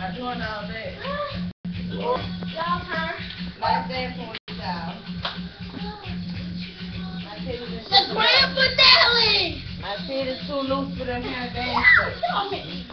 Not doing all that. Y'all turn. Like that for y'all. The grand finale! My feet is too loose for them kind of dance.